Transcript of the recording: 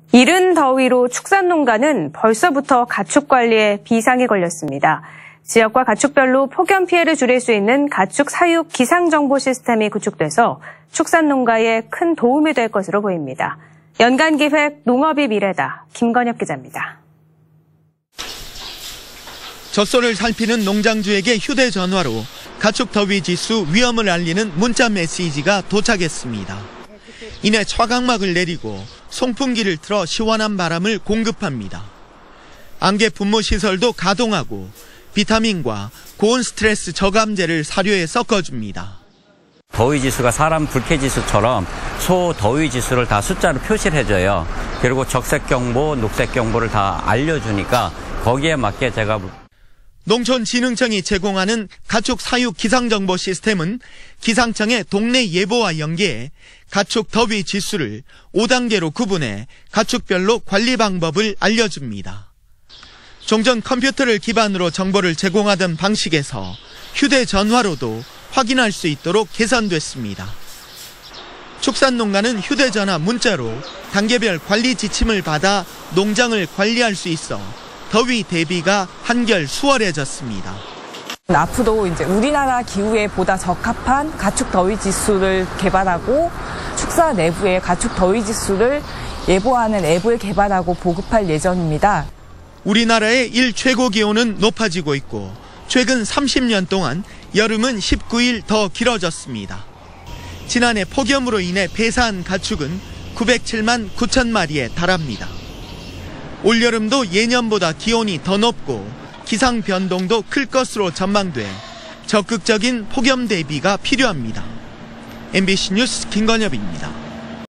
이른 더위로 축산농가는 벌써부터 가축 관리에 비상이 걸렸습니다. 지역과 가축별로 폭염 피해를 줄일 수 있는 가축 사육 기상정보 시스템이 구축돼서 축산농가에 큰 도움이 될 것으로 보입니다. 연간기획 농업이 미래다. 김건엽 기자입니다. 젖소를 살피는 농장주에게 휴대전화로 가축 더위 지수 위험을 알리는 문자 메시지가 도착했습니다. 이내 차광막을 내리고 송풍기를 틀어 시원한 바람을 공급합니다. 안개 분무 시설도 가동하고 비타민과 고온 스트레스 저감제를 사료에 섞어줍니다. 더위지수가 사람 불쾌지수처럼 소더위지수를 다 숫자로 표시를 해줘요. 그리고 적색경보, 녹색경보를 다 알려주니까 거기에 맞게 제가 농촌진흥청이 제공하는 가축 사육 기상정보 시스템은 기상청의 동네 예보와 연계해 가축 더위 지수를 5단계로 구분해 가축별로 관리 방법을 알려줍니다. 종전 컴퓨터를 기반으로 정보를 제공하던 방식에서 휴대전화로도 확인할 수 있도록 개선됐습니다. 축산농가는 휴대전화 문자로 단계별 관리 지침을 받아 농장을 관리할 수 있어 더위 대비가 한결 수월해졌습니다. 앞으로 이제 우리나라 기후에 보다 적합한 가축 더위 지수를 개발하고 축사 내부에 가축 더위 지수를 예보하는 앱을 개발하고 보급할 예정입니다. 우리나라의 일 최고 기온은 높아지고 있고 최근 30년 동안 여름은 19일 더 길어졌습니다. 지난해 폭염으로 인해 폐사한 가축은 907만 9천 마리에 달합니다. 올여름도 예년보다 기온이 더 높고 기상 변동도 클 것으로 전망돼 적극적인 폭염 대비가 필요합니다. MBC 뉴스 김건엽입니다.